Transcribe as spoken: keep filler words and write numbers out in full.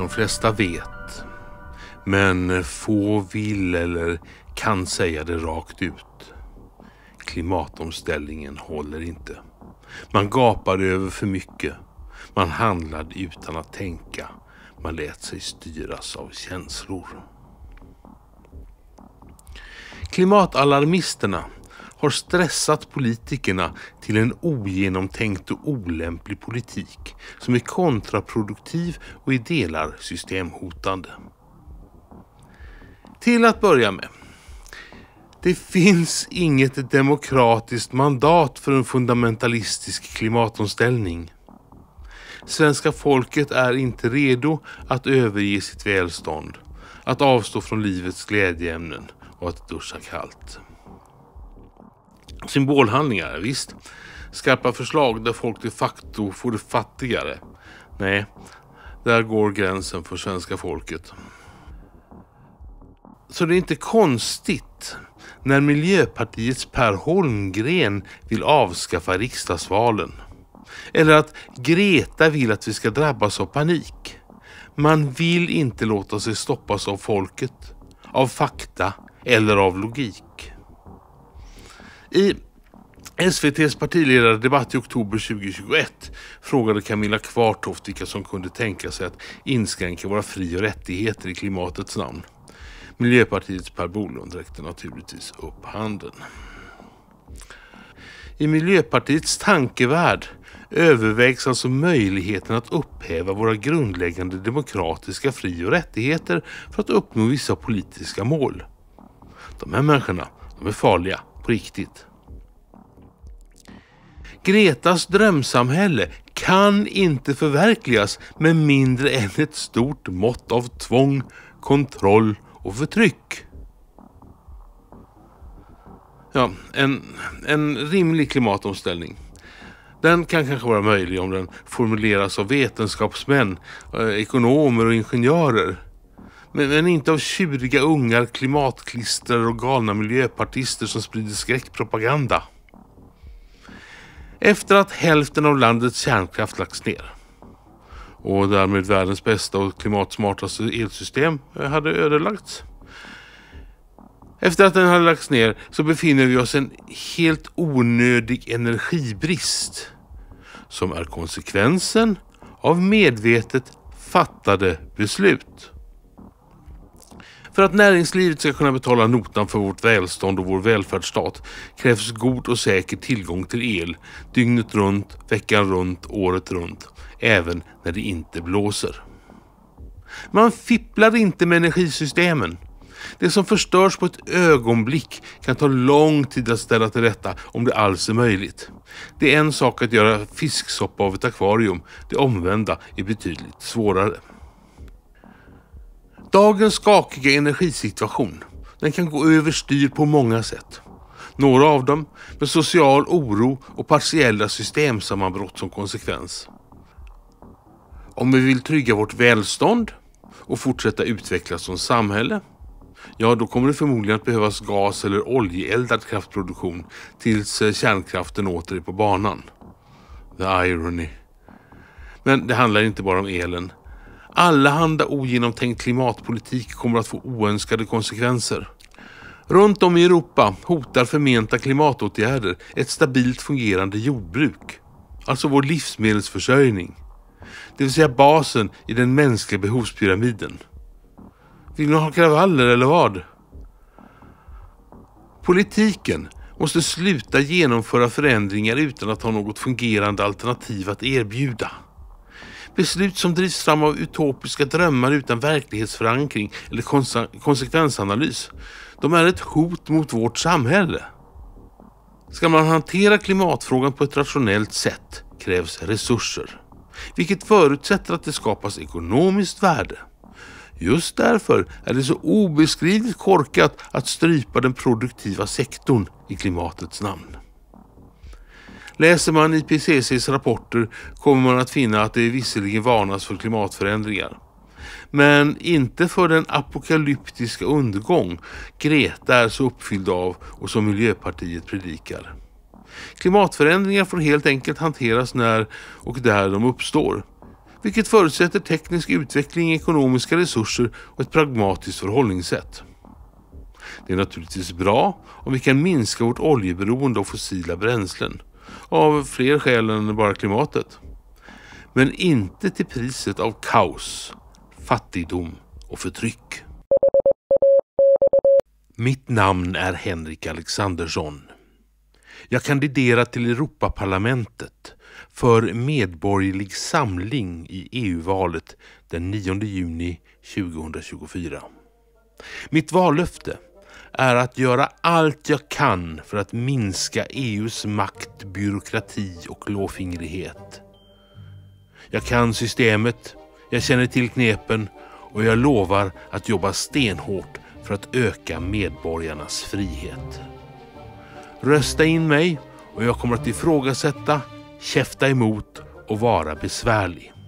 De flesta vet, men få vill eller kan säga det rakt ut. Klimatomställningen håller inte. Man gapade över för mycket. Man handlade utan att tänka. Man lät sig styras av känslor. Klimatalarmisterna har stressat politikerna till en ogenomtänkt och olämplig politik som är kontraproduktiv och i delar systemhotande. Till att börja med. Det finns inget demokratiskt mandat för en fundamentalistisk klimatomställning. Svenska folket är inte redo att överge sitt välstånd, att avstå från livets glädjeämnen och att duscha kallt. Symbolhandlingar, visst. Skarpa förslag där folk de facto får det fattigare. Nej, där går gränsen för svenska folket. Så det är inte konstigt när Miljöpartiets Per Holmgren vill avskaffa riksdagsvalen. Eller att Greta vill att vi ska drabbas av panik. Man vill inte låta sig stoppas av folket, av fakta eller av logik. I S V T:s partiledardebatt i oktober tjugohundratjugoett frågade Camilla Kvartoft vilka som kunde tänka sig att inskränka våra fri- och rättigheter i klimatets namn. Miljöpartiets Per Bolund räckte naturligtvis upp handen. I Miljöpartiets tankevärld övervägs alltså möjligheten att upphäva våra grundläggande demokratiska fri- och rättigheter för att uppnå vissa politiska mål. De här människorna, de är farliga på riktigt. Gretas drömsamhälle kan inte förverkligas med mindre än ett stort mått av tvång, kontroll och förtryck. Ja, en, en rimlig klimatomställning. Den kan kanske vara möjlig om den formuleras av vetenskapsmän, ekonomer och ingenjörer. Men, men inte av tjuriga ungar, klimatklister och galna miljöpartister som sprider skräckpropaganda. Efter att hälften av landets kärnkraft lagts ner och därmed världens bästa och klimatsmartaste elsystem hade ödelagts. Efter att den hade lagts ner så befinner vi oss i en helt onödig energibrist som är konsekvensen av medvetet fattade beslut. För att näringslivet ska kunna betala notan för vårt välstånd och vår välfärdsstat krävs god och säker tillgång till el dygnet runt, veckan runt, året runt, även när det inte blåser. Man fipplar inte med energisystemen. Det som förstörs på ett ögonblick kan ta lång tid att ställa till rätta om det alls är möjligt. Det är en sak att göra fisksoppa av ett akvarium, det omvända är betydligt svårare. Dagens skakiga energisituation, den kan gå överstyr på många sätt. Några av dem med social oro och partiella systemsammanbrott som konsekvens. Om vi vill trygga vårt välstånd och fortsätta utvecklas som samhälle, ja då kommer det förmodligen att behövas gas- eller oljeeldad kraftproduktion tills kärnkraften åter är på banan. The irony. Men det handlar inte bara om elen. Allehanda ogenomtänkt klimatpolitik kommer att få oönskade konsekvenser. Runt om i Europa hotar förmenta klimatåtgärder ett stabilt fungerande jordbruk. Alltså vår livsmedelsförsörjning. Det vill säga basen i den mänskliga behovspyramiden. Vill ni ha kravaller eller vad? Politiken måste sluta genomföra förändringar utan att ha något fungerande alternativ att erbjuda. Beslut som drivs fram av utopiska drömmar utan verklighetsförankring eller konse- konsekvensanalys, de är ett hot mot vårt samhälle. Ska man hantera klimatfrågan på ett rationellt sätt krävs resurser, vilket förutsätter att det skapas ekonomiskt värde. Just därför är det så obeskrivligt korkat att strypa den produktiva sektorn i klimatets namn. Läser man I P C C:s rapporter kommer man att finna att det visserligen varnas för klimatförändringar. Men inte för den apokalyptiska undergång Greta är så uppfylld av och som Miljöpartiet predikar. Klimatförändringar får helt enkelt hanteras när och där de uppstår. vilket förutsätter teknisk utveckling, ekonomiska resurser och ett pragmatiskt förhållningssätt. Det är naturligtvis bra om vi kan minska vårt oljeberoende av fossila bränslen, av fler skäl än bara klimatet. Men inte till priset av kaos, fattigdom och förtryck. Mitt namn är Henrik Alexandersson. Jag kandiderar till Europaparlamentet för Medborgerlig samling i E U-valet den nionde juni tjugohundratjugofyra. Mitt vallöfte är att göra allt jag kan för att minska E U:s makt, byråkrati och klåfingrighet. Jag kan systemet, jag känner till knepen och jag lovar att jobba stenhårt för att öka medborgarnas frihet. Rösta in mig och jag kommer att ifrågasätta, käfta emot och vara besvärlig.